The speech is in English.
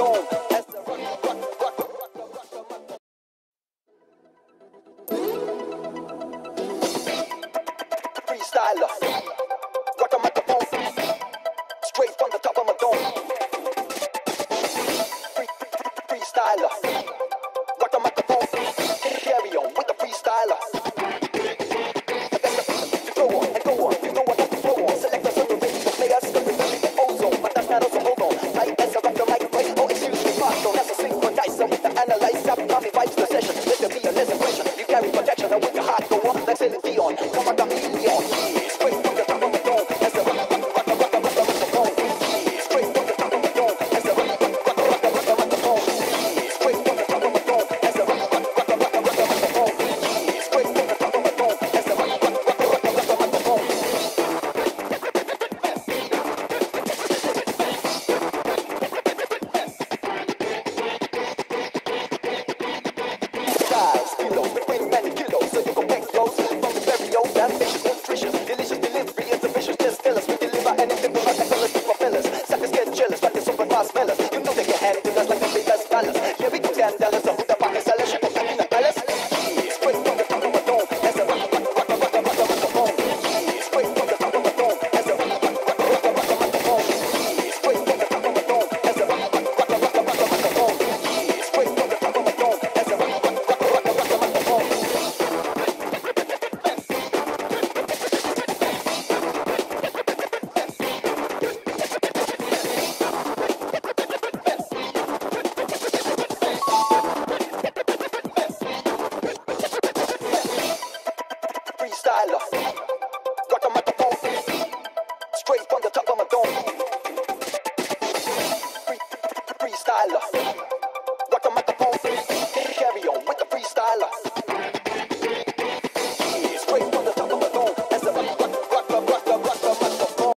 dome. Freestyler, rock a microphone, straight from the top of my dome. Freestyler, rock a microphone, carry on with the freestyler. Go on and go on, you know I got to flow on. Select us on the radio, players, cause we believe in ozone. But that's not also hold on, tight as I rock the mic, right? Oh, excuse me, pardon, that's a synchronizer with the analyze. Up, mommy vibes the session, let there be a less impression. You carry protection, and with your heart go on, like Celine Dion. Come on, chameleon, straight from the top of my dome. As I rock a microphone, straight from the top of my dome. As I rock a microphone, straight from the top of my dome. As I rock a microphone, straight from the top of my dome. As I rock a microphone. Styles, kilos, between many kilos, so you can make flows from the very old, ambitious, nutritious, delicious delivery is ambitious. Just tell us we deliver anything with us, like fellas, people fellas. Suckers get jealous, like the super fast fellas. You know they get handed us like the biggest fellas. Here we go, $10 of the pocket sellers, ship up in the palace. Straight from the top of my dome, as I rock a microphone. Straight from the top of my dome, as I rock a microphone. Straight from the top of my dome, as I rock a microphone. Straight from the top of my dome, as I rock a microphone. Freestyler, rock a microphone, straight from the top of my dome. Freestyler.